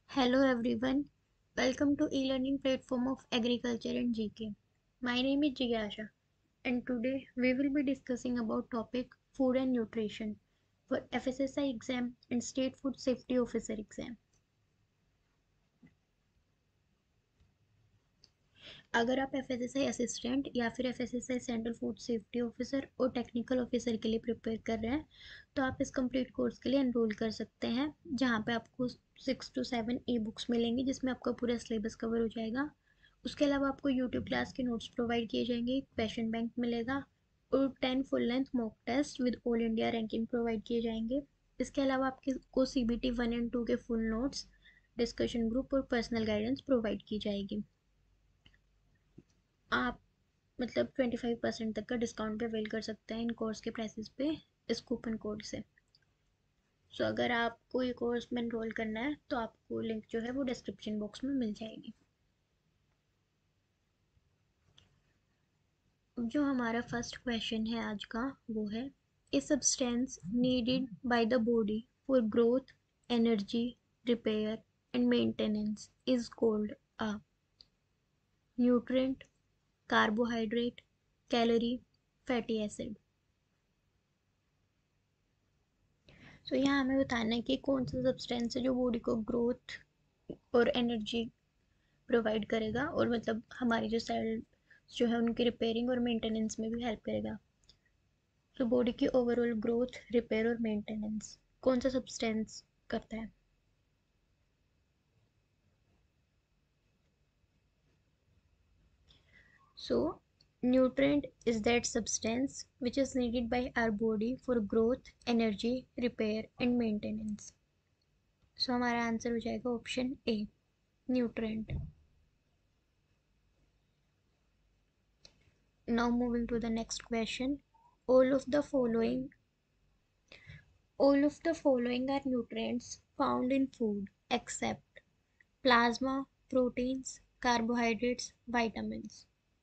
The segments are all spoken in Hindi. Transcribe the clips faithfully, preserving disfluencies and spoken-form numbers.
Hello everyone, welcome to e-learning platform of agriculture and G K. My name is Jigyasha and today we will be discussing about topic food and nutrition for F S S I exam and State Food Safety Officer exam. अगर आप F S S I assistant या फिर F S S I central food safety officer और टेक्निकल ऑफिसर के लिए प्रिपेयर कर रहे हैं तो आप इस कंप्लीट कोर्स के लिए एनरोल कर सकते हैं, जहाँ पे आपको six two seven e books मिलेंगी जिसमें आपका पूरा सिलेबस कवर हो जाएगा। उसके अलावा आपको यूट्यूब क्लास के नोट्स प्रोवाइड किए जाएंगे, क्वेश्चन बैंक मिलेगा और ten full length mock test with all India ranking provide किए जाएंगे। इसके अलावा आपको C B T one and two के फुल नोट्स, डिस्कशन ग्रुप और पर्सनल गाइडेंस प्रोवाइड की जाएगी। आप मतलब ट्वेंटी फाइव परसेंट तक का डिस्काउंट पे अवेल कर सकते हैं इन कोर्स के प्राइसेस पे इस कूपन कोड से। सो so, अगर आपको ये कोर्स में एनरोल करना है तो आपको लिंक जो है वो डिस्क्रिप्शन बॉक्स में मिल जाएगी। जो हमारा फर्स्ट क्वेश्चन है आज का वो है, a substance needed by the body for growth, energy, repair and maintenance is called a nutrient, carbohydrate, calorie, fatty acid. So so, यहाँ हमें बताना है कि कौन सा सब्सटेंस है जो बॉडी को ग्रोथ और एनर्जी प्रोवाइड करेगा और मतलब हमारी जो सेल जो है उनकी रिपेयरिंग और मेंटेनेंस में भी हेल्प करेगा। तो बॉडी की ओवरऑल ग्रोथ, रिपेयर और मेंटेनेंस कौन सा सब्सटेंस करता है? So, nutrient is that substance which is needed by our body for growth, energy, repair and maintenance. So हमारा आंसर हो जाएगा option A, nutrient. Now moving to the next question. All of the following all of the following are nutrients found in food except plasma, proteins, carbohydrates, vitamins.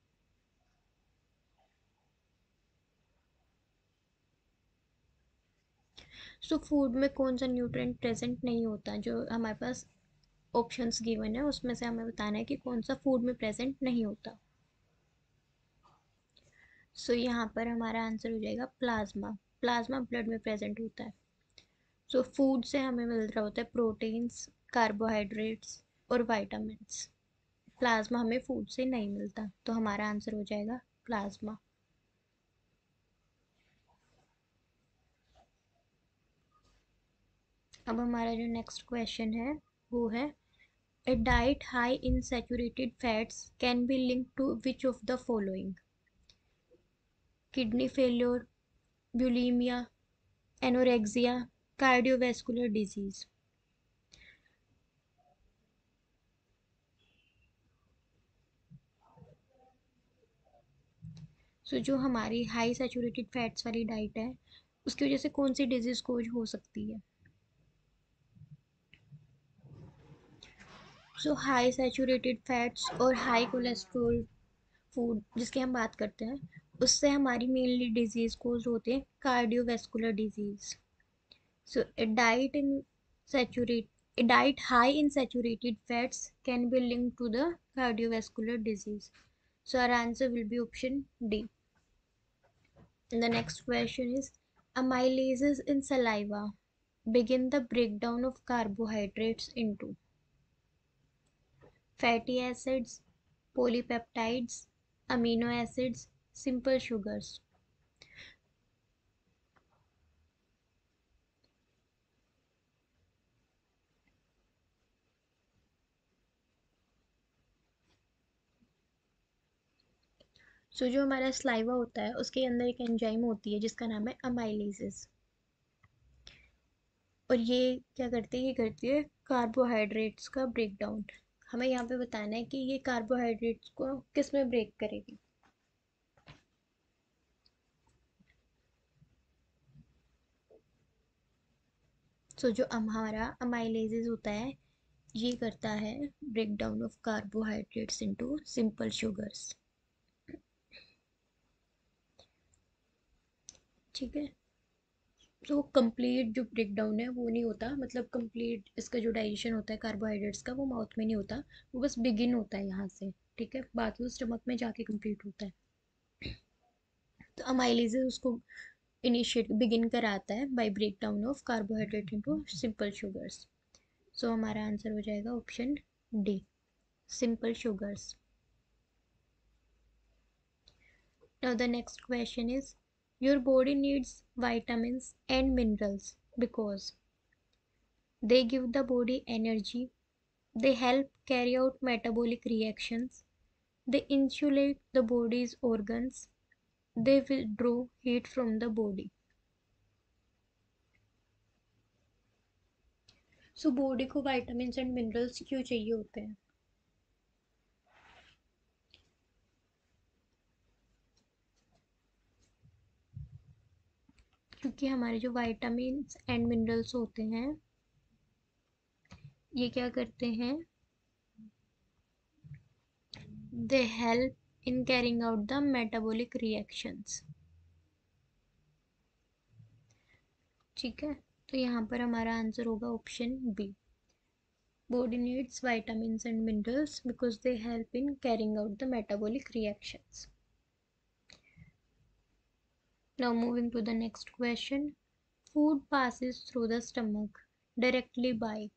So so, food में कौन सा न्यूट्रिएंट प्रेजेंट नहीं होता? जो हमारे पास ऑप्शंस गिवन है उसमें से हमें बताना है कि कौन सा फूड में प्रेजेंट नहीं होता। सो so, यहाँ पर हमारा आंसर हो जाएगा प्लाज्मा। प्लाज्मा ब्लड में प्रेजेंट होता है। सो so, फूड से हमें मिल रहा होता है प्रोटीन्स, कार्बोहाइड्रेट्स और वाइटामिन्स। प्लाज्मा हमें फूड से नहीं मिलता, तो हमारा आंसर हो जाएगा प्लाज्मा। अब हमारा जो नेक्स्ट क्वेश्चन है वो है, A diet high in saturated fats can be linked to which of the following? Kidney failure, bulimia, anorexia, cardiovascular disease. So so, जो हमारी हाई सैचुरेटेड फैट्स वाली डाइट है उसकी वजह से कौन सी डिजीज कोज हो सकती है? सो हाई सैचुरेटेड फैट्स और हाई कोलेस्ट्रॉल फूड जिसकी हम बात करते हैं उससे हमारी मेनली डिजीज कोज होते हैं cardiovascular disease. So a diet in saturate a diet high in saturated fats can be linked to the cardiovascular disease. So our answer will be option D. And the next question is, amylases in saliva begin the breakdown of carbohydrates into fatty acids, polypeptides, amino acids, simple sugars. So so, जो हमारा स्लाइवा होता है उसके अंदर एक एंजाइम होती है जिसका नाम है अमाइलेजेस, और ये क्या करती है? ये करती है कार्बोहाइड्रेट्स का ब्रेक डाउन। हमें यहाँ पे बताना है कि ये कार्बोहाइड्रेट्स को किस में ब्रेक करेगी। सो so, जो हमारा अमाइलेजेस होता है ये करता है break down of carbohydrates into simple sugars. ठीक है, तो कंप्लीट जो ब्रेक डाउन है वो नहीं होता, मतलब कंप्लीट इसका जो डाइजेशन होता है कार्बोहाइड्रेट्स का वो माउथ में नहीं होता, वो बस बिगिन होता है यहाँ से, ठीक है, बाकी वो स्टमक में जाके कंप्लीट होता है। तो अमाइलेज उसको इनिशिएट बिगिन कराता है by break down of carbohydrate into simple sugars. So हमारा आंसर हो जाएगा option D, simple sugars. Now the next question is, your body needs vitamins and minerals because they give the body energy, they help carry out metabolic reactions, they insulate the body's organs, they withdraw heat from the body. So so, body को विटामिन एंड मिनरल्स क्यों चाहिए होते हैं? क्योंकि हमारे जो विटामिन एंड मिनरल्स होते हैं ये क्या करते हैं, they help in carrying out the metabolic reactions, ठीक है। तो यहाँ पर हमारा आंसर होगा option B, body needs vitamins and minerals because they help in carrying out the metabolic reactions. Now moving to the next question. Food passes through the stomach directly by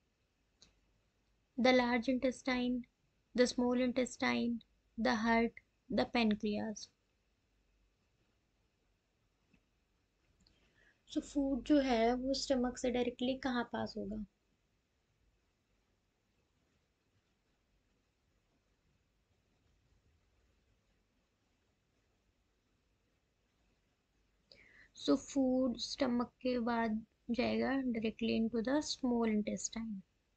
the large intestine, the small intestine, the heart, the pancreas. So food जो है वो स्टमक से डायरेक्टली कहाँ पास होगा? सो फूड स्टमक के बाद जाएगा directly into the small intestine.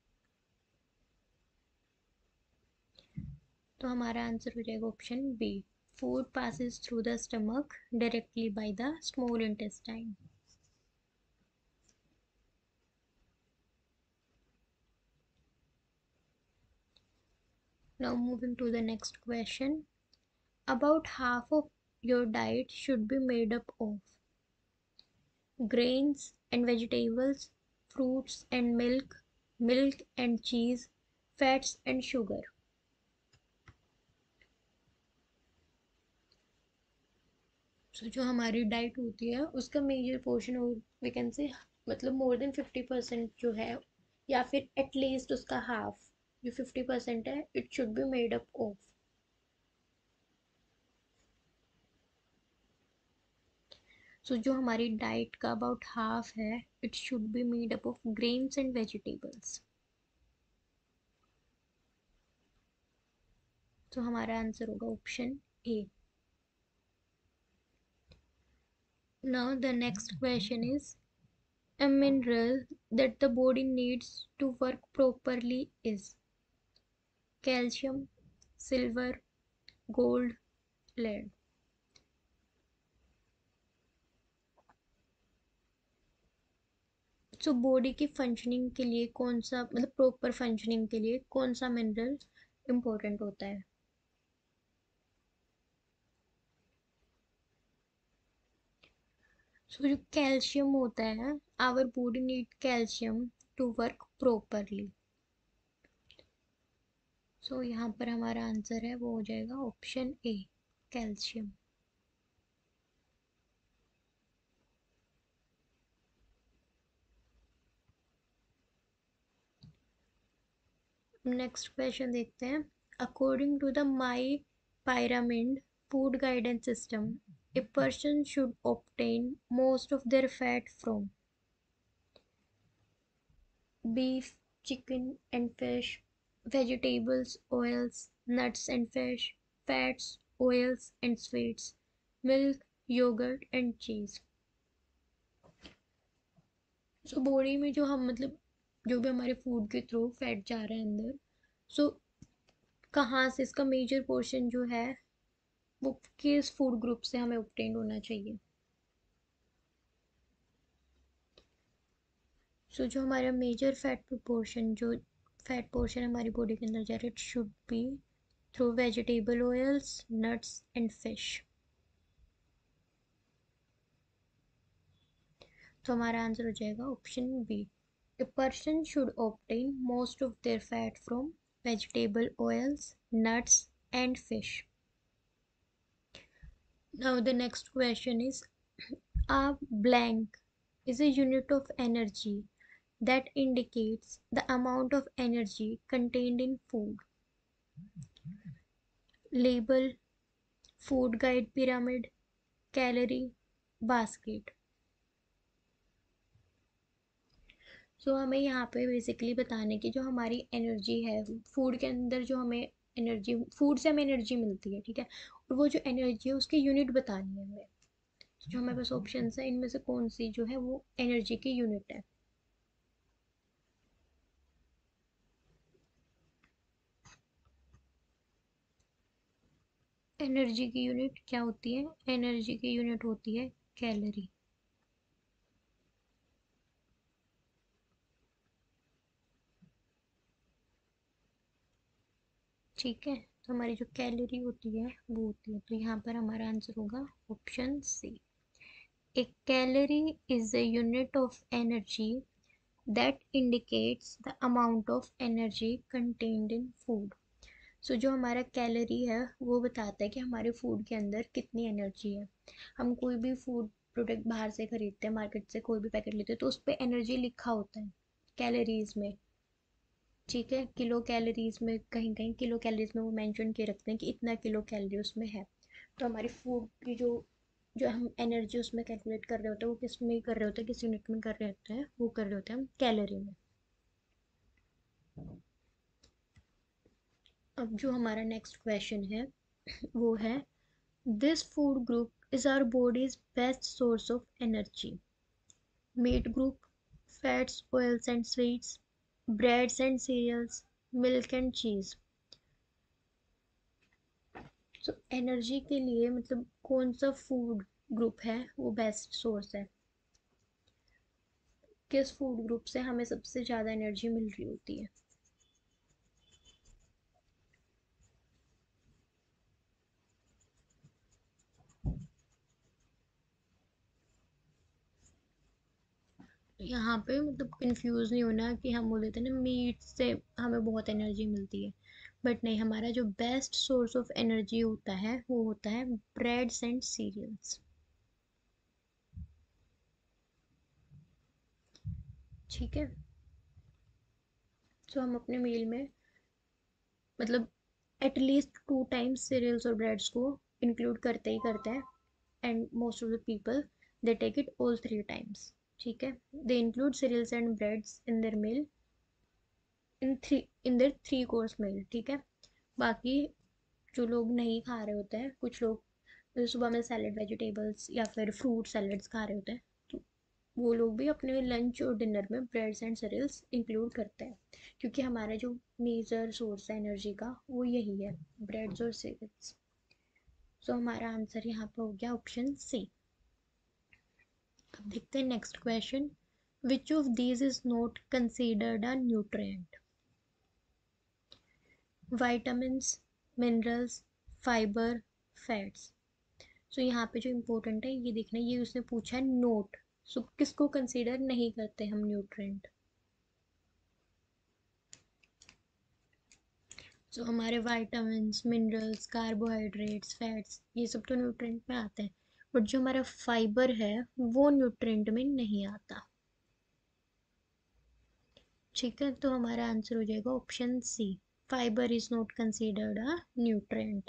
तो हमारा आंसर हो जाएगा option B, food passes through the stomach directly by the small intestine. Now moving to the next question. About half of your diet should be made up of grains and vegetables, fruits and milk, milk and cheese, fats and sugar. So जो हमारी डाइट होती है उसका मेजर पोर्शन और वी कैन से मतलब मोर देन फिफ्टी परसेंट जो है, या फिर एटलीस्ट उसका हाफ जो फिफ्टी परसेंट है, it should be made up of. So जो हमारी डाइट का अबाउट हाफ है it should be made up of grains and vegetables. तो हमारा आंसर होगा option A. Now the next question is, a mineral that the body needs to work properly is calcium, silver, gold, lead. So body की फंक्शनिंग के लिए कौन सा मतलब प्रॉपर फंक्शनिंग के लिए कौन सा मिनरल इम्पोर्टेंट होता है? सो so, जो कैल्शियम होता है, our body need calcium to work properly. So यहाँ पर हमारा आंसर है वो हो जाएगा option A, calcium. Next question देखते हैं। According to the my pyramid food guidance system, a person should obtain most of their fat from beef, chicken and fish, vegetables, oils, nuts and fish, fats, oils and sweets, milk, yogurt and cheese. So body में जो हम मतलब जो भी हमारे फूड के थ्रू फैट जा रहा है अंदर, सो कहाँ से इसका मेजर पोर्शन जो है वो किस फूड ग्रुप से हमें ऑब्टेन होना चाहिए? सो so, जो हमारा मेजर फैट प्रोपोर्शन जो फैट पोर्शन हमारी बॉडी के अंदर जा रहा है, it should be through vegetable oils, nuts and fish. तो हमारा आंसर हो जाएगा option B. A person should obtain most of their fat from vegetable oils, nuts, and fish. Now the next question is, a blank is a unit of energy that indicates the amount of energy contained in food. Label, food guide pyramid, calorie, basket. So so, हमें यहाँ पे बेसिकली बताने की जो हमारी एनर्जी है फूड के अंदर, जो हमें एनर्जी फूड से हमें एनर्जी मिलती है, ठीक है, और वो जो एनर्जी है उसकी यूनिट बतानी है हमें। जो हमारे पास ऑप्शन है इनमें से कौन सी जो है वो एनर्जी की यूनिट है। एनर्जी की यूनिट क्या होती है? एनर्जी की यूनिट होती है कैलोरी। ठीक है, तो हमारी जो कैलोरी होती है वो होती है, तो यहाँ पर हमारा आंसर होगा option C. A calorie is the unit of energy that indicates the amount of energy contained in food. So जो हमारा कैलोरी है वो बताता है कि हमारे फूड के अंदर कितनी एनर्जी है। हम कोई भी फूड प्रोडक्ट बाहर से खरीदते हैं, मार्केट से कोई भी पैकेट लेते हैं, तो उस पर एनर्जी लिखा होता है कैलोरीज में। ठीक है, किलो कैलोरीज में, कहीं कहीं किलो कैलोरीज में वो मेंशन किए रखते हैं कि इतना किलो कैलोरी उसमें है। तो हमारी फूड की जो जो हम एनर्जी उसमें कैलकुलेट कर रहे होते हैं वो किस में कर रहे होते हैं, किस यूनिट में कर रहे होते हैं, वो कर रहे होते हैं हम कैलोरी में। अब जो हमारा नेक्स्ट क्वेश्चन है वो है, this food group is our body's best source of energy. Meat group, fats, oils and sweets, breads and cereals, milk and cheese. तो एनर्जी के लिए मतलब कौन सा फूड ग्रुप है वो बेस्ट सोर्स है? किस फूड ग्रुप से हमें सबसे ज़्यादा एनर्जी मिल रही होती है? यहाँ पे मतलब कंफ्यूज नहीं होना कि हम बोल देते हैं ना मीट से हमें बहुत एनर्जी मिलती है, बट नहीं, हमारा जो बेस्ट सोर्स ऑफ एनर्जी होता है वो होता है ब्रेड्स एंड सीरियल्स। ठीक है, तो हम अपने मील में मतलब एटलीस्ट टू टाइम्स सीरियल्स और ब्रेड्स को इंक्लूड करते ही करते हैं, and most of the people they take it all three times. ठीक है, they include cereals and breads in their meal, in three in their three course meal. ठीक है, बाकी जो लोग नहीं खा रहे होते हैं, कुछ लोग जैसे सुबह में सैलेड वेजिटेबल्स या फिर फ्रूट सैलेड्स खा रहे होते हैं, तो वो लोग भी अपने लंच और डिनर में ब्रेड्स एंड सीरियल्स इंक्लूड करते हैं, क्योंकि हमारा जो मेजर सोर्स है एनर्जी का वो यही है, ब्रेड्स और सीरियल्स। सो हमारा आंसर यहाँ पे हो गया ऑप्शन सी। अब देखते हैं next question, which of these is not considered a nutrient? Vitamins, minerals, fibre, fats. So यहाँ पे जो इम्पोर्टेंट है ये देखना, ये उसने पूछा है नोट। सो so, किसको कंसीडर नहीं करते हम न्यूट्रिएंट? सो so, हमारे विटामिन्स, मिनरल्स, कार्बोहाइड्रेट्स, फैट्स, ये सब तो न्यूट्रिएंट में आते हैं, बट जो हमारा फाइबर है वो न्यूट्रिएंट में नहीं आता। ठीक है, तो हमारा आंसर हो जाएगा option C, fibre is not considered a nutrient.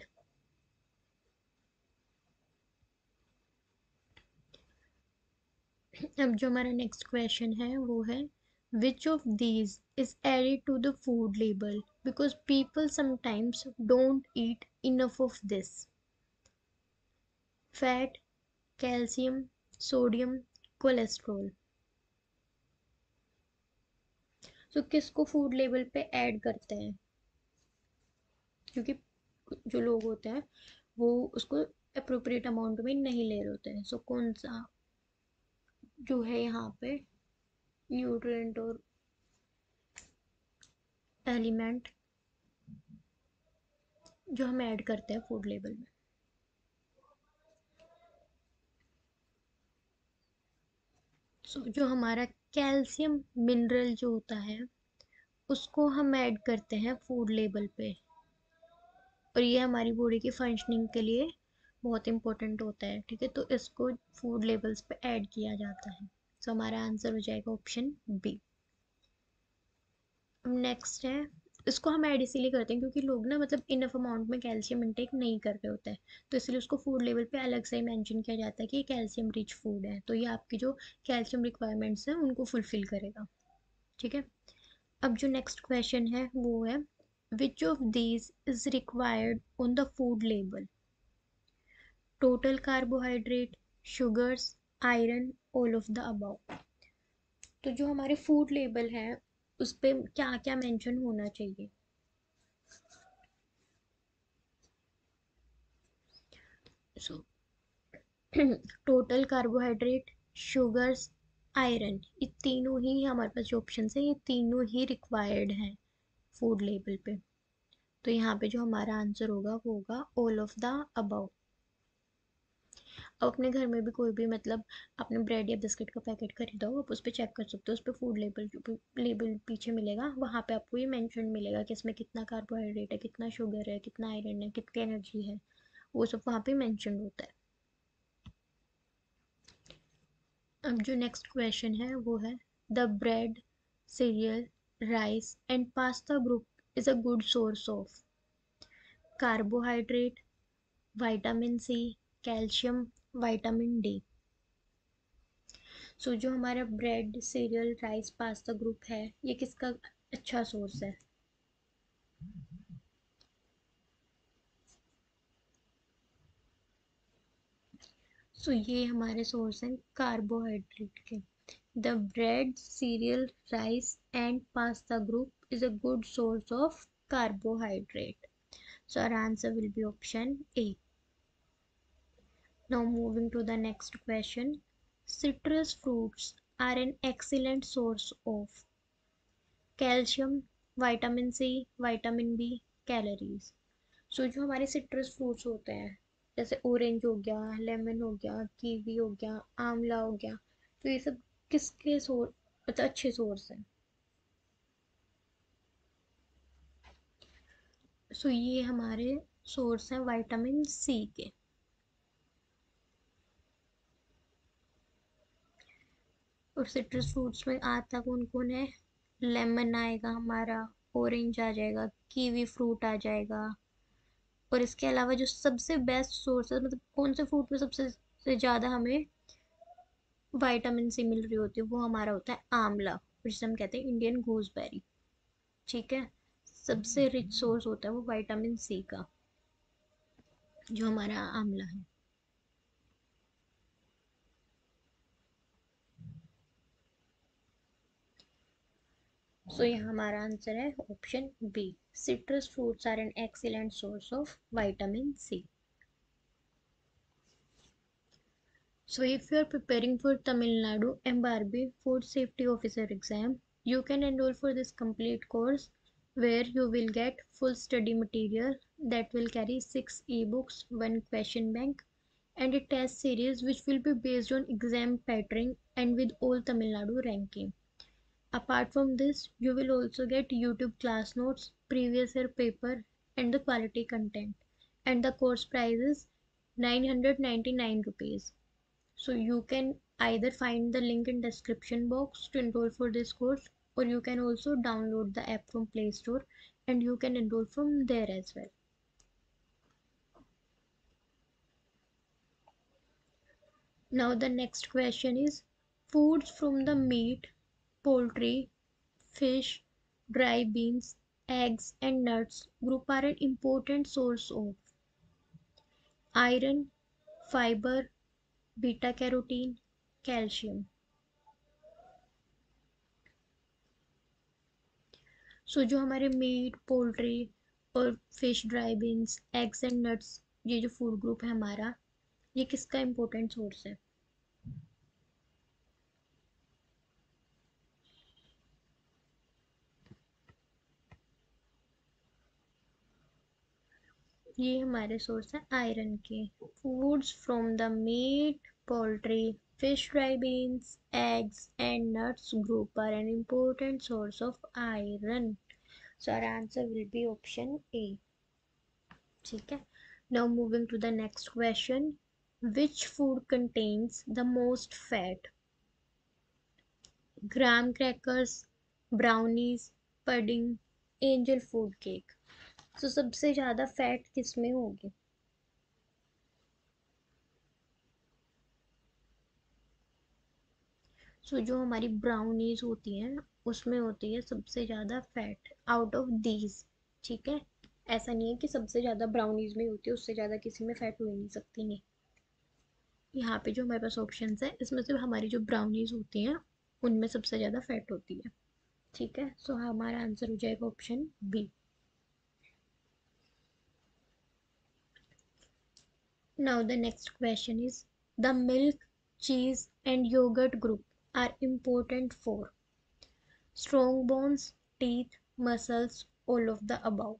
अब जो हमारा नेक्स्ट क्वेश्चन है वो है, which of these is added to the food label because people sometimes don't eat enough of this? Fat, calcium, sodium, cholesterol. तो किसको फूड लेबल पे ऐड करते हैं? क्योंकि जो लोग होते हैं वो उसको अप्रोप्रिएट अमाउंट में नहीं ले रहे होते हैं। सो कौन सा जो है यहाँ पे न्यूट्रिएंट और एलिमेंट जो हम ऐड करते हैं फूड लेबल में? सो so, जो हमारा कैल्शियम मिनरल जो होता है उसको हम ऐड करते हैं फूड लेबल पे, और ये हमारी बॉडी की फंक्शनिंग के लिए बहुत इंपॉर्टेंट होता है। ठीक है, तो इसको फूड लेबल्स पे ऐड किया जाता है। सो so, हमारा आंसर हो जाएगा ऑप्शन बी। नेक्स्ट है, इसको हम ऐड इसीलिए करते हैं क्योंकि लोग ना मतलब इनफ अमाउंट में कैल्शियम इंटेक नहीं कर रहे होते हैं, तो इसलिए उसको फूड लेवल पे अलग से ही मेंशन किया जाता है कि ये कैल्शियम रिच फूड है, तो ये आपकी जो कैल्शियम रिक्वायरमेंट्स हैं उनको फुलफिल करेगा। ठीक है, अब जो नेक्स्ट क्वेश्चन है वो है, which of these is required on the food label? Total carbohydrate, sugars, iron, all of the above. तो जो हमारे फूड लेबल है उस पे क्या क्या मेंशन होना चाहिए? So total carbohydrate, sugars, iron, ये तीनों ही हमारे पास जो ऑप्शन है ये तीनों ही रिक्वायर्ड हैं फूड लेबल पे। तो यहाँ पे जो हमारा आंसर होगा वो होगा ऑल ऑफ द अबव। अब अपने घर में भी कोई भी मतलब आपने ब्रेड या बिस्किट का पैकेट खरीदा हो, आप उस पर चेक कर सकते हो, उस पर फूड लेबल लेबल पीछे मिलेगा, वहाँ पे आपको ये मेंशन मिलेगा कि इसमें कितना कार्बोहाइड्रेट है, कितना शुगर है, कितना आयरन है, कितनी एनर्जी है, वो सब वहाँ पे मेंशन होता है। अब जो नेक्स्ट क्वेश्चन है वो है, the bread, cereal, rice and pasta group is a good source of carbohydrate, vitamin C, calcium, vitamin D. So जो हमारा bread, cereal, rice, pasta group है ये किसका अच्छा सोर्स है? सो ये हमारे सोर्स हैं कार्बोहाइड्रेट के। The bread, cereal, rice and pasta group is a good source of carbohydrate. So our answer will be option A. Now moving to the next question. Citrus fruits are an excellent source of calcium, vitamin C, vitamin B, calories. So जो हमारे सिट्रस फ्रूट्स होते हैं जैसे ऑरेंज हो गया, लेमन हो गया, कीवी हो गया, आंवला हो गया, तो ये सब किसके सोर्स मतलब अच्छे सोर्स हैं? सो ये हमारे सोर्स हैं विटामिन सी के। और सिट्रस फ्रूट्स में आता कौन कौन है? लेमन आएगा हमारा, ऑरेंज आ जाएगा, कीवी फ्रूट आ जाएगा, और इसके अलावा जो सबसे बेस्ट सोर्स है मतलब कौन से फ्रूट में सबसे से ज़्यादा हमें विटामिन सी मिल रही होती है वो हमारा होता है आंवला, जिसे हम कहते हैं इंडियन गूसबेरी। ठीक है, सबसे रिच सोर्स होता है वो विटामिन सी का, जो हमारा आंवला है। सो so, यहाँ हमारा आंसर है option B, citrus fruits are an excellent source of vitamin C. So if you are preparing for Tamil Nadu M B R B Food Safety Officer exam, you can enroll for this complete course where you will get full study material that will carry six ebooks, one question bank, and a test series which will be based on exam pattern and with all Tamil Nadu ranking. Apart from this, you will also get YouTube class notes, previous year paper, and the quality content. And the course price is nine hundred ninety-nine rupees. So you can either find the link in description box to enroll for this course, or you can also download the app from Play Store and you can enroll from there as well. Now the next question is, foods from the meat, poultry, fish, dry beans, eggs and nuts group are an important source of iron, fiber, beta carotene, calcium. So so, जो हमारे मीट, पोल्ट्री और fish, dry beans, eggs and nuts, ये जो फूड ग्रुप है हमारा, ये किसका इम्पोर्टेंट सोर्स है? ये हमारे सोर्स है आयरन के। Foods from the meat, poultry, Fish, dry beans, eggs, and nuts group are an important source of iron. So our answer will be option A. ठीक है. Now moving to the next question. Which food contains the most fat? Graham crackers, brownies, pudding, angel food cake. So सबसे ज़्यादा फैट किस में होगी? सो so, जो हमारी ब्राउनीज होती हैं उसमें होती है सबसे ज़्यादा फैट आउट ऑफ दीज. ठीक है. ऐसा नहीं है कि सबसे ज़्यादा ब्राउनीज में होती है, उससे ज़्यादा किसी में फैट हो ही नहीं सकती. नहीं, यहाँ पे जो हमारे पास ऑप्शंस है इसमें से हमारी जो ब्राउनीज होती हैं उनमें सबसे ज़्यादा फैट होती है. ठीक है. सो so, हमारा आंसर हो जाएगा option B. Now the next question is the milk, cheese and yogurt group are important for strong bones, teeth, muscles, all of the above.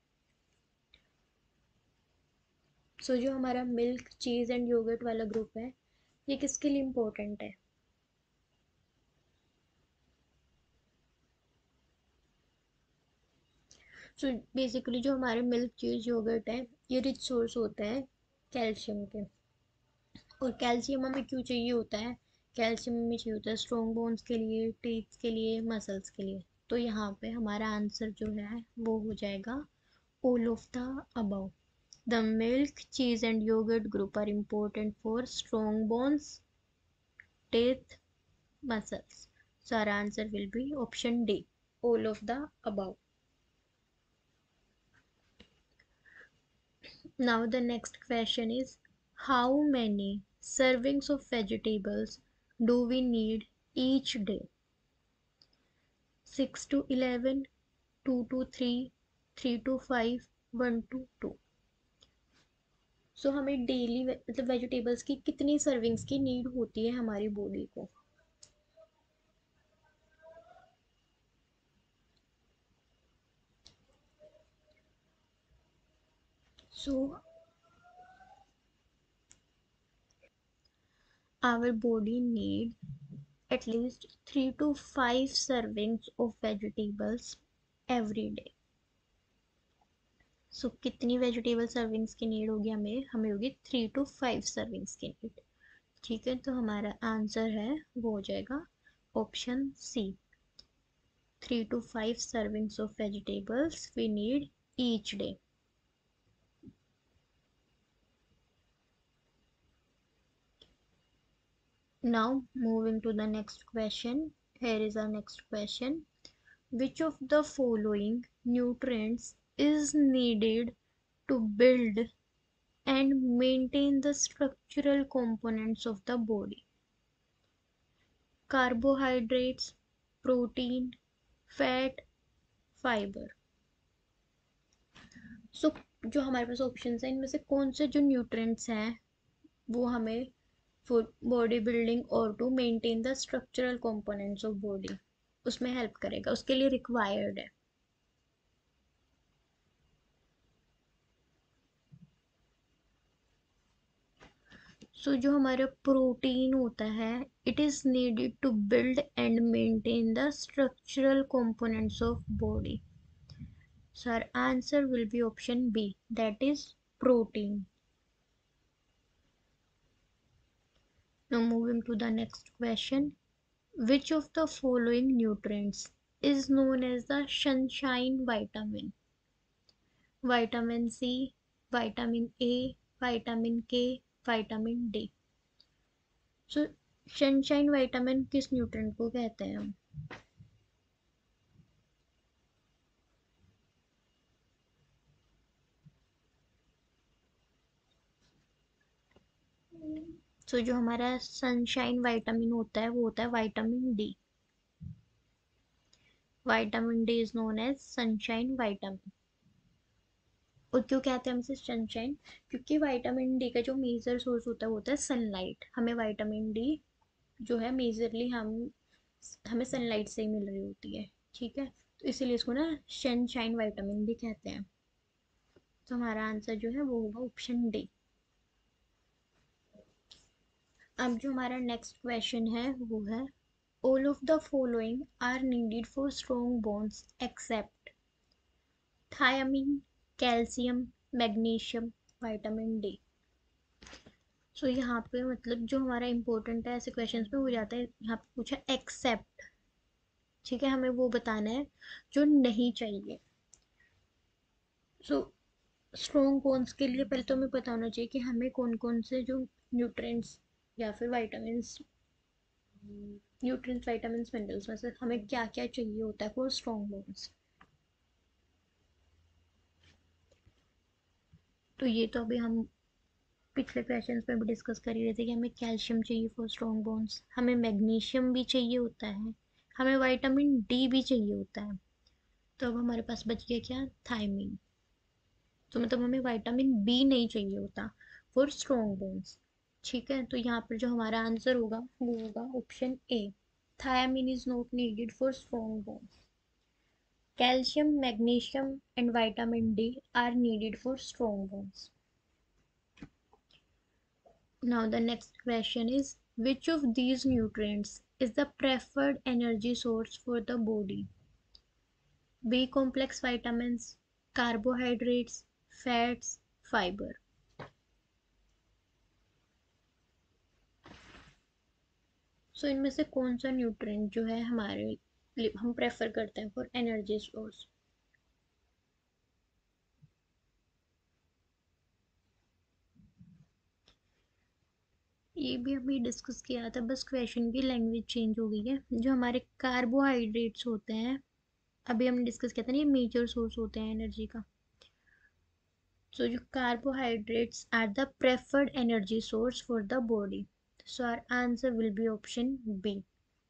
So जो हमारा मिल्क, चीज एंड योगर्ट वाला ग्रुप है ये किसके लिए इम्पोर्टेंट है? सो बेसिकली जो हमारे मिल्क, चीज, योगर्ट है ये रिच सोर्स होता है कैल्शियम के. और कैल्शियम हमें क्यों चाहिए होता है? कैल्शियम हमें चाहिए होता है स्ट्रॉन्ग बोन्स के लिए, टीथ के लिए, मसल्स के लिए. तो यहाँ पे हमारा आंसर जो है वो हो जाएगा all of the above. The milk, cheese and yogurt group are important for strong bones, teeth, muscles. So our answer will be option D, all of the above. Now the next question is how many servings of vegetables do we need each day? six to eleven, two to three, three to five, one to two. So so, हमें डेली मतलब वेजिटेबल्स की कितनी सर्विंग्स की नीड होती है हमारी बॉडी को? So so, our body need at least three to five servings of vegetables every day. So so, कितनी वेजिटेबल सर्विंग्स की नीड होगी हमें? हमें होगी थ्री टू फाइव सर्विंग्स की नीड. ठीक है. तो हमारा आंसर है वो हो जाएगा option C, three to five servings of vegetables we need each day. Now moving to the next question. Here is our next question. Which of the following nutrients is needed to build and maintain the structural components of the body? Carbohydrates, protein, fat, fiber. So जो हमारे पास ऑप्शंस हैं इनमें से कौन से जो न्यूट्रिएंट्स हैं वो हमें फॉर बॉडी बिल्डिंग और to maintain the structural components of body उसमें हेल्प करेगा, उसके लिए रिक्वायर्ड है? सो so, जो हमारा प्रोटीन होता है it is needed to build and maintain the structural components of body. So our answer will be option B, that is protein. Now moving to the next question. Which of the following nutrients is known as the sunshine vitamin? Vitamin C, vitamin A, vitamin K, vitamin D. So sunshine vitamin किस न्यूट्रिएंट को कहते हैं हम? सो so, जो हमारा सनशाइन वाइटामिन होता है वो होता है vitamin D. Vitamin D is known as sunshine vitamin. और क्यों कहते हैं हम इसे सनशाइन? क्योंकि विटामिन डी का जो मेजर सोर्स होता है वो होता है सनलाइट. हमें विटामिन डी जो है मेजरली हम हमें सनलाइट से ही मिल रही होती है. ठीक है. तो इसीलिए इसको ना सनशाइन विटामिन भी कहते हैं. तो हमारा आंसर जो है वो होगा ऑप्शन डी. अब जो हमारा नेक्स्ट क्वेश्चन है वो है all of the following are needed for strong bones except thiamine, calcium, magnesium, vitamin D. So यहाँ पे मतलब जो हमारा इंपॉर्टेंट है ऐसे क्वेश्चंस में हो जाता है, यहाँ पे पूछा एक्सेप्ट, ठीक है, हमें वो बताना है जो नहीं चाहिए। सो स्ट्रॉन्ग बोन्स के लिए पहले तो हमें पता होना चाहिए कि हमें कौन कौन से जो न्यूट्रिएंट्स या फिर विटामिन्स न्यूट्रिएंट्स विटामिन्स मिनरल्स में से हमें क्या क्या चाहिए होता है फॉर स्ट्रॉन्ग बोन्स। तो ये तो अभी हम पिछले क्वेश्चंस में भी डिस्कस कर ही रहे थे कि हमें कैल्शियम चाहिए फॉर स्ट्रॉन्ग बोन्स, हमें मैग्नीशियम भी चाहिए होता है, हमें विटामिन डी भी चाहिए होता है। तो अब हमारे पास बच गया क्या, थायमीन। तो मतलब हमें विटामिन बी नहीं चाहिए होता फॉर स्ट्रॉन्ग बोन्स। ठीक है, तो यहाँ पर जो हमारा आंसर होगा वो होगा option A, thiamine is not needed for strong bones. Calcium, magnesium, and vitamin D are needed for strong bones. Now the next question is, which of these nutrients is the preferred energy source for the body? B complex vitamins, carbohydrates, fats, fiber. So so, इनमें से कौन सा न्यूट्रिएंट जो है हमारे हम प्रेफर करते हैं फॉर एनर्जी सोर्स? ये भी अभी डिस्कस किया था, बस क्वेश्चन की लैंग्वेज चेंज हो गई है। जो हमारे कार्बोहाइड्रेट्स होते हैं, अभी हमने डिस्कस किया था ना, ये मेजर सोर्स होते हैं एनर्जी का। सो so, जो carbohydrates are the preferred energy source for the body, so our answer will be option B.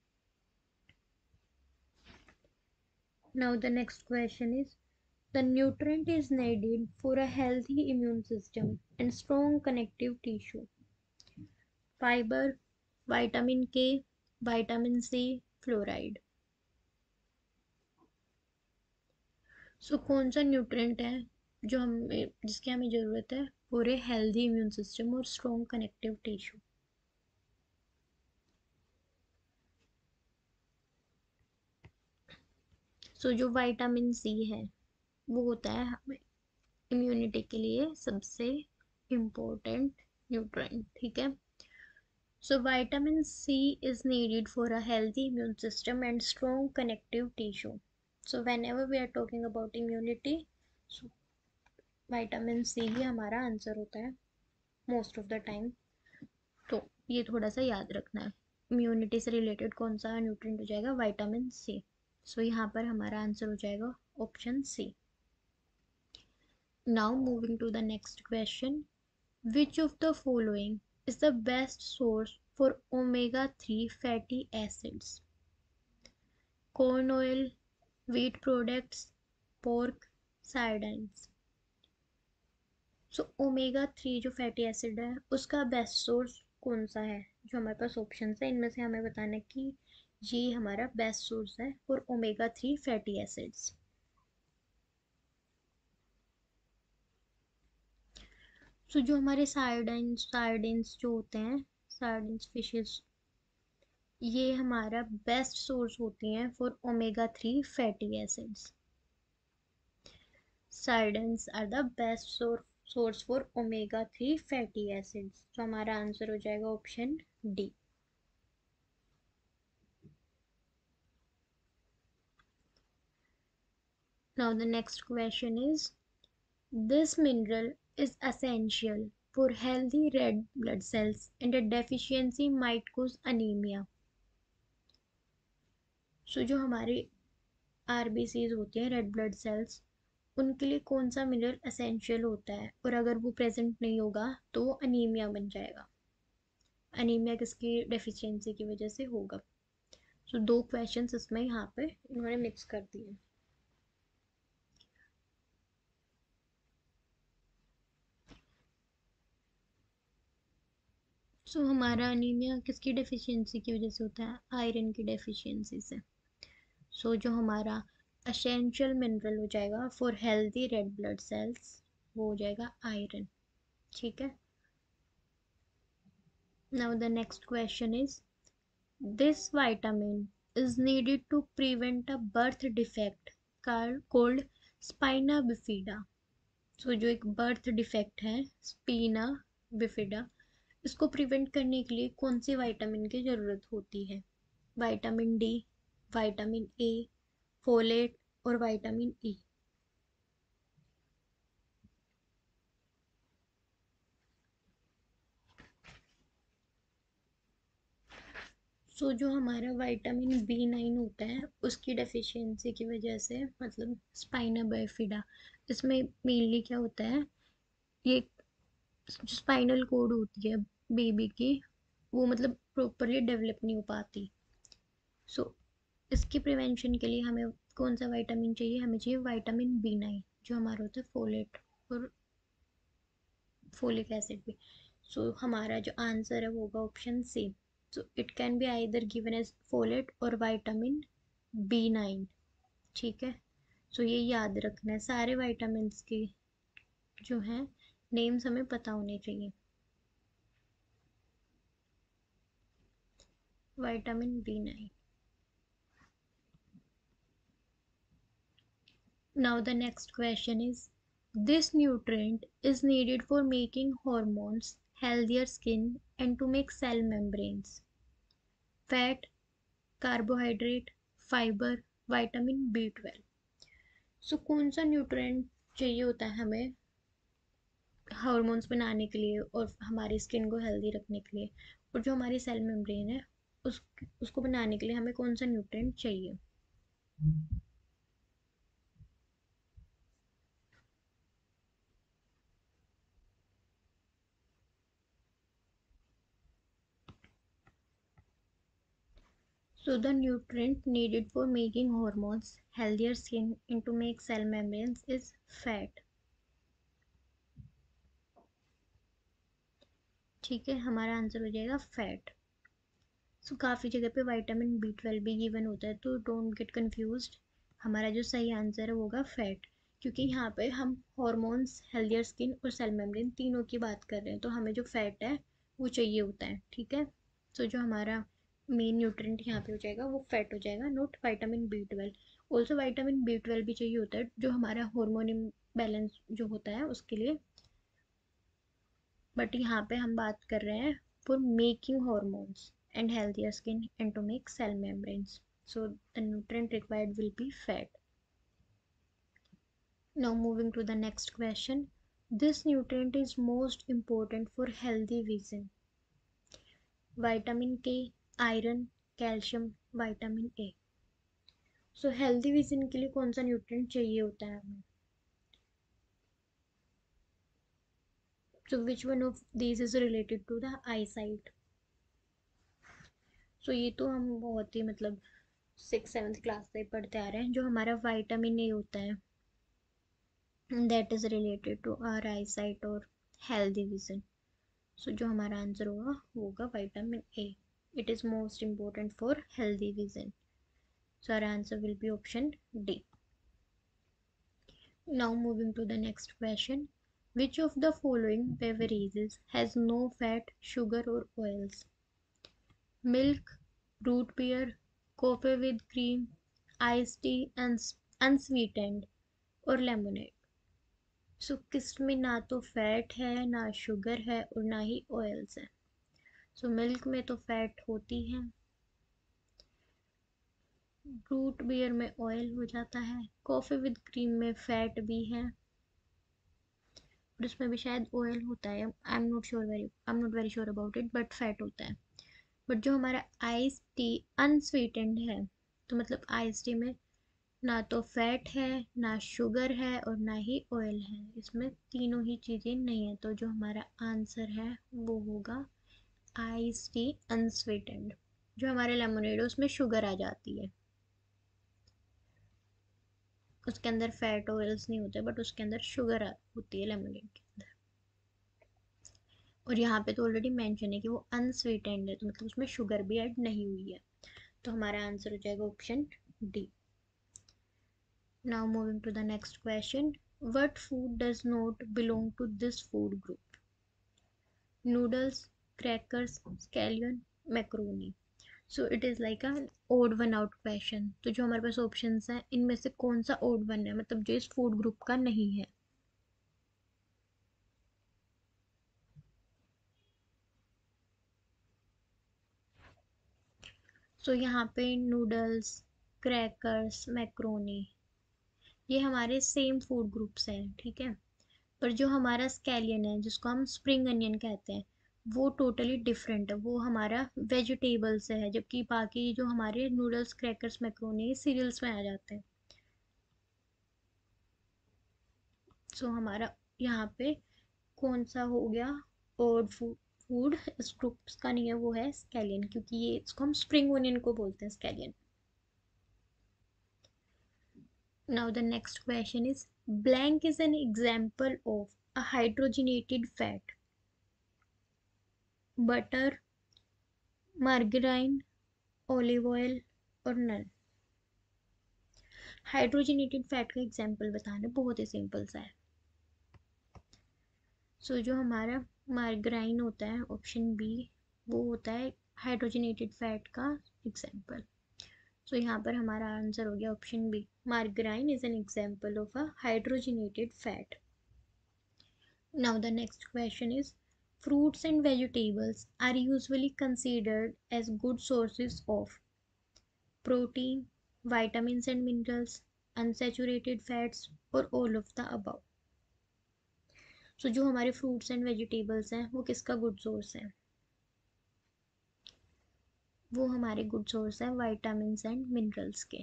Now the next question is, the nutrient is needed for a healthy immune system and strong connective tissue. Fiber, vitamin K, vitamin C, fluoride. So so, कौन सा न्यूट्रिएंट है जो हमें जिसकी हमें ज़रूरत है पूरे हेल्दी इम्यून सिस्टम और स्ट्रॉन्ग कनेक्टिव टिश्यू? सो जो विटामिन सी है वो होता है हमें इम्यूनिटी के लिए सबसे इम्पोर्टेंट न्यूट्रिएंट, ठीक है। So vitamin C is needed for a healthy immune system and strong connective tissue. So whenever we are talking about immunity, so vitamin C ही हमारा आंसर होता है मोस्ट ऑफ द टाइम। तो ये थोड़ा सा याद रखना है, इम्यूनिटी से रिलेटेड कौन सा न्यूट्रिएंट हो जाएगा, विटामिन सी। सो यहाँ पर हमारा आंसर हो जाएगा option C. Now moving to the next question, which of the following is the best source for omega three fatty acids? Corn oil, wheat products, pork, sardines. So omega three जो फैटी एसिड है उसका बेस्ट सोर्स कौन सा है? जो हमारे पास ऑप्शन है इनमें से हमें बताना है कि ये हमारा बेस्ट सोर्स है for omega three fatty acids. So जो हमारे सार्डाइन्स सार्डिन्स जो होते हैं, सार्डिन्स फिशेस, ये हमारा बेस्ट सोर्स होती हैं for omega three fatty acids. Sardines are the best source source for omega three fatty acids. तो हमारा आंसर हो जाएगा option D. Now the next question is, this mineral is essential for healthy red blood cells and a deficiency might cause anemia. So जो हमारे आरबीसीज होते हैं, रेड ब्लड सेल्स, उनके लिए कौन सा मिनरल एसेंशियल होता है और अगर वो प्रेजेंट नहीं होगा तो वो अनीमिया बन जाएगा। अनीमिया किसकी डेफिशिएंसी की वजह से होगा। सो so, दो क्वेश्चंस इसमें यहाँ पे इन्होंने मिक्स कर दिए। सो so, हमारा अनीमिया किसकी डेफिशिएंसी की वजह से होता है? आयरन की डेफिशिएंसी से। सो so, जो हमारा एसेंशियल मिनरल हो जाएगा for healthy red blood cells वो हो जाएगा आयरन, ठीक है। Now the next question is, this vitamin is needed to prevent a birth defect called spina bifida. So so, जो एक बर्थ डिफेक्ट है स्पीना बिफिडा, इसको प्रिवेंट करने के लिए कौन सी विटामिन की ज़रूरत होती है? Vitamin D, vitamin A, folate और विटामिन ई। सो जो हमारा विटामिन बी नाइन होता है उसकी डेफिशिएंसी की वजह से, मतलब स्पाइना बाइफिडा, इसमें मेनली क्या होता है, ये जो स्पाइनल कोड होती है बेबी की, वो मतलब प्रॉपरली डेवलप नहीं हो पाती। सो so, इसकी प्रिवेंशन के लिए हमें कौन सा विटामिन चाहिए? हमें चाहिए विटामिन बी नाइन, जो हमारा होता है फोलेट और फोलिक एसिड भी। सो so, हमारा जो आंसर है वो होगा option C. So it can be either given as folate और विटामिन बी नाइन। ठीक है, सो so, ये याद रखना है, सारे विटामिन के जो हैं नेम्स हमें पता होने चाहिए। Vitamin B nine. Now the next question is, this nutrient is needed for making hormones, healthier skin and to make cell membranes. Fat, carbohydrate, fiber, vitamin B twelve. So कौन सा न्यूट्रिएंट चाहिए होता है हमें हार्मोन्स बनाने के लिए और हमारी स्किन को हेल्दी रखने के लिए, और जो हमारी सेल मेम्ब्रेन है उस उसको बनाने के लिए हमें कौन सा न्यूट्रिएंट चाहिए? So the nutrient needed for making hormones, healthier skin and to make cell membranes is fat. ठीक है, हमारा आंसर हो जाएगा फैट। सो so, काफ़ी जगह पे विटामिन बी ट्वेल्व भी गिवन होता है, तो डोंट गेट कंफ्यूज्ड। हमारा जो सही आंसर है वो होगा फैट, क्योंकि यहाँ पे हम हॉर्मोन्स, हेल्दियर स्किन और सेल मेम्ब्रेन तीनों की बात कर रहे हैं, तो हमें जो फैट है वो चाहिए होता है। ठीक है, सो so, जो हमारा मेन न्यूट्रिएंट यहाँ पे हो जाएगा वो फैट हो जाएगा, not vitamin B twelve. Also vitamin B twelve भी चाहिए होता है जो हमारा हार्मोन बैलेंस जो होता है उसके लिए, बट यहाँ पे हम बात कर रहे हैं for making hormones and healthier skin and to make cell membranes. So the nutrient required will be fat. Now moving to the next question. This nutrient is most important for healthy vision. Vitamin K, iron, calcium, vitamin A. So healthy vision के लिए कौन सा nutrient चाहिए होता है हमें? So which one of these is related to the eyesight? So ये तो हम बहुत ही मतलब सिक्स सेवन्थ क्लास से पढ़ते आ रहे हैं, जो हमारा विटामिन ए होता है that is related to our eyesight और healthy vision. So जो हमारा आंसर होगा वो होगा vitamin A. It is most important for healthy vision. So our answer will be option D. Now moving to the next question. Which of the following beverages has no fat, sugar or oils? Milk, root beer, coffee with cream, iced tea and unsweetened और lemonade. सो so, किसमें ना तो फैट है, ना शुगर है और ना ही ऑयल्स है? सो so, मिल्क में तो फैट होती है, रूट बियर में ऑयल हो जाता है, कॉफ़ी विद क्रीम में फैट भी है और उसमें भी शायद ऑयल होता है। I am not sure very I am not very sure about it, but fat होता है। बट जो हमारा आइस टी अनस्वीटेंड है, तो मतलब आइस टी में ना तो फैट है, ना शुगर है और ना ही ऑयल है, इसमें तीनों ही चीज़ें नहीं है, तो जो हमारा आंसर है वो होगा आइस टी अनस्वीटेंड। जो हमारे लेमोनेड है उसमें शुगर आ जाती है, उसके अंदर फैट ऑयल्स नहीं होते, बट उसके अंदर शुगर होती है लेमोनेड के अंदर। और यहाँ पे तो ऑलरेडी मेंशन है कि वो अनस्वीटेंड है, तो मतलब उसमें शुगर भी ऐड नहीं हुई है, तो हमारा आंसर हो जाएगा option D. Now moving to the next question. What food does not belong to this food group? Noodles, crackers, scallion, macaroni. So it is like a odd one out question. तो जो हमारे पास ऑप्शंस हैं इनमें से कौन सा ओड वन है, मतलब जो इस फूड ग्रुप का नहीं है। सो so, यहाँ पे नूडल्स, क्रैकर्स, मैक्रोनी, ये हमारे सेम फूड ग्रुप्स हैं, ठीक है। पर जो हमारा स्कैलियन है जिसको हम स्प्रिंग अनियन कहते हैं, वो टोटली डिफरेंट है, वो हमारा वेजिटेबल से है, जबकि बाकी जो हमारे नूडल्स, क्रैकर्स, मैक्रोनी सीरियल्स में आ जाते हैं। सो so, हमारा यहाँ पे कौन सा हो गया ओड फूड, फूड इस ग्रुप्स का नहीं है, वो है स्कैलियन, क्योंकि ये इसको हम स्प्रिंग ओनियन को बोलते हैं scallion. Now the next question is blank is an example of a hydrogenated fat, butter, margarine, olive oil और नन। हाइड्रोजनेटेड फैट का एग्जांपल बताना बहुत ही सिंपल सा है। सो so, जो हमारा मार्गरीन होता है ऑप्शन बी, वो होता है हाइड्रोजनेटेड फैट का एग्जांपल। सो so, यहाँ पर हमारा आंसर हो गया option B, margarine is an example of a hydrogenated fat. Now the next question is fruits and vegetables are usually considered as good sources of protein, vitamins and minerals, unsaturated fats or all of the above. So so, जो हमारे फ्रूट्स एंड वेजिटेबल्स हैं वो किसका गुड सोर्स है, वो हमारे गुड सोर्स है विटामिन्स एंड मिनरल्स के।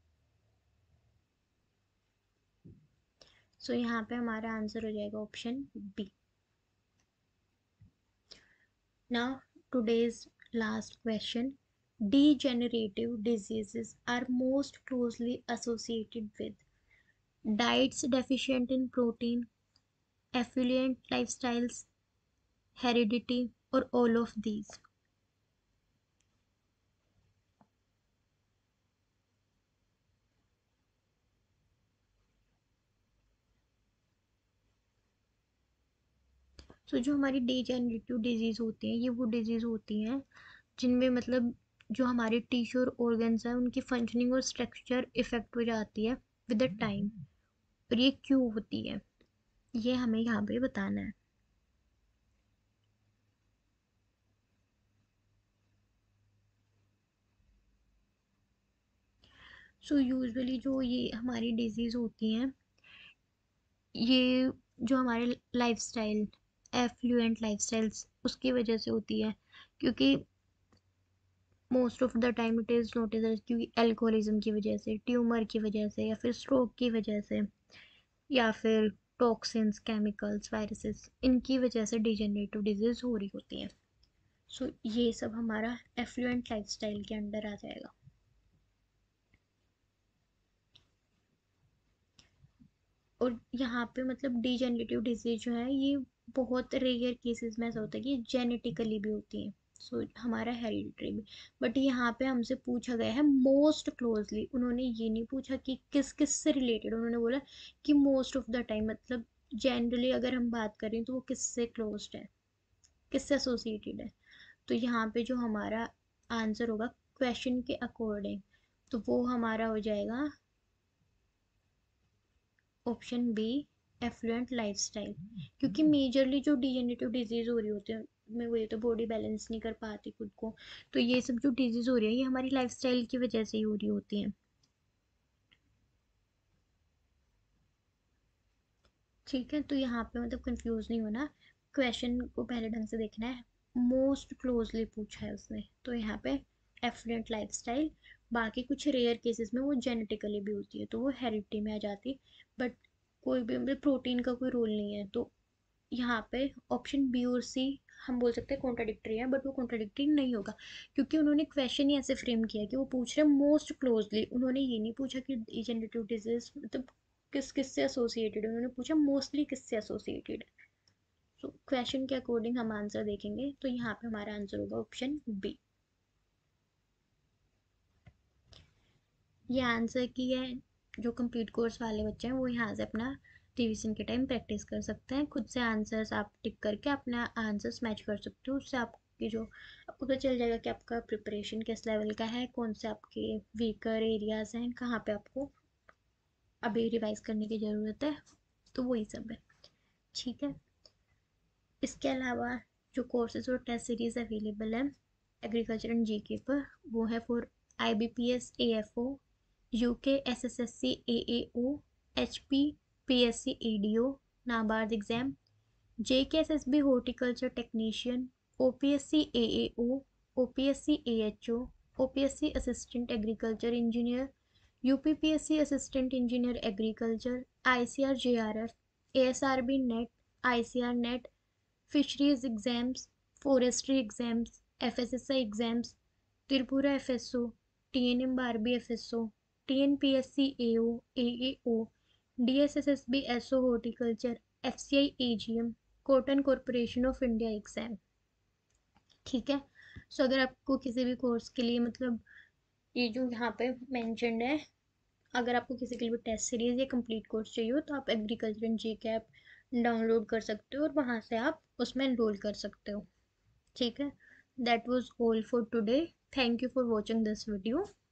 सो so, यहाँ पे हमारा आंसर हो जाएगा option B. Now today's last question, degenerative diseases are most closely associated with diets deficient in protein, affluent lifestyles, heredity or all of these. So so, जो हमारी डिजेनरेटिव डिजीज होती हैं, ये वो डिजीज होती हैं जिनमें मतलब जो हमारे टिश्यू और ऑर्गन्स हैं उनकी फंक्शनिंग और स्ट्रक्चर इफेक्ट हो जाती है विद द टाइम। और ये क्यों होती है, ये हमें यहाँ पे बताना है। सो so, यूजुअली जो ये हमारी डिजीज होती हैं, ये जो हमारे लाइफस्टाइल, एफ्लुएंट लाइफस्टाइल्स, उसकी वजह से होती है। क्योंकि most of the time it is notice, क्योंकि अल्कोहलिज्म की वजह से, ट्यूमर की वजह से, या फिर स्ट्रोक की वजह से, या फिर टॉक्सिन्स, केमिकल्स, वायरसेस, इनकी वजह से डिजेनरेटिव डिजीज हो रही होती हैं। सो so, ये सब हमारा एफ्लुएंट लाइफस्टाइल के अंडर आ जाएगा। और यहाँ पे मतलब डिजेनरेटिव डिजीज जो है ये बहुत रेयर केसेस में ऐसा होता है कि जेनेटिकली भी होती हैं। सो so, हमारा हेरिडिटरी भी। बट यहाँ पे हमसे पूछा गया है मोस्ट क्लोजली, उन्होंने ये नहीं पूछा कि किस किस से रिलेटेड, उन्होंने बोला कि मोस्ट ऑफ द टाइम, मतलब जनरली अगर हम बात करें तो वो किससे क्लोज्ड है, किससे एसोसिएटेड है। तो यहाँ पे जो हमारा आंसर होगा क्वेश्चन के अकॉर्डिंग, तो वो हमारा हो जाएगा ऑप्शन बी, एफ्लुएंट लाइफस्टाइल। क्योंकि मेजरली जो डिजेनरेटिव डिजीज हो रही होती है, मैं वही तो बॉडी बैलेंस नहीं कर पाती खुद को, तो ये सब जो डिजीज हो रही है ये हमारी लाइफस्टाइल की वजह से ही हो रही होती हैं। ठीक है, तो यहाँ पे मतलब कंफ्यूज नहीं होना, क्वेश्चन को पहले ढंग से देखना है। मोस्ट क्लोजली पूछा है उसने, तो यहाँ पे एफ्लुएंट लाइफस्टाइल। बाकी कुछ रेयर केसेस में वो जेनेटिकली भी होती है तो वो हेरिडिटी में आ जाती। बट कोई भी मतलब प्रोटीन का कोई रोल नहीं है, तो यहाँ पे ऑप्शन बी और सी हम बोल सकते हैं कॉन्ट्राडिक्टरी है, बट वो कॉन्ट्राडिक्टरी नहीं होगा, क्योंकि उन्होंने क्वेश्चन ही ऐसे फ्रेम किया कि वो पूछ रहे हैं मोस्ट क्लोजली। उन्होंने ये नहीं पूछा कि डिजेनरेटिव डिजीज मतलब किस किस से एसोसिएटेड है, उन्होंने पूछा मोस्टली किससे एसोसिएटेड है। सो क्वेश्चन के अकॉर्डिंग हम आंसर देखेंगे, तो यहाँ पे हमारा आंसर होगा ऑप्शन बी। ये आंसर की है, जो कंप्लीट कोर्स वाले बच्चे हैं वो यहाँ से अपना रिवीजन के टाइम प्रैक्टिस कर सकते हैं, खुद से आंसर्स आप टिक करके अपना आंसर्स मैच कर सकते हो, उससे आप आपकी जो, आपको पता चल जाएगा कि आपका प्रिपरेशन किस लेवल का है, कौन से आपके वीकर एरियाज हैं, कहाँ पे आपको अभी रिवाइज करने की ज़रूरत है, तो वही सब है। ठीक है, इसके अलावा जो कोर्सेज और टेस्ट सीरीज अवेलेबल है एग्रीकल्चर एंड जीके पर, वो है for I B P S A F O, U K S S S C A A O, H P P S C A D O, NABARD exam, J K S S B horticulture technician, O P S C A A O, O P S C A H O, O P S C assistant agriculture engineer, U P P S C assistant engineer agriculture, I C R J R F, A S R B net, I C R net, fisheries exams, forestry exams, F S S I exams, Tripura F S O, T N M bar B F S O, T N P S C A O, A A O, D S S S B S O horticulture, F C I A G M, cotton corporation of India exam. ठीक है, सो अगर आपको किसी भी कोर्स के लिए मतलब ये जो यहाँ पे मैंशनड है, अगर आपको किसी के लिए भी टेस्ट सीरीज या कंप्लीट कोर्स चाहिए हो तो आप agriculture and G cap download कर सकते हो और वहाँ से आप उसमें एनरोल कर सकते हो। ठीक है, that was all for today, thank you for watching this video.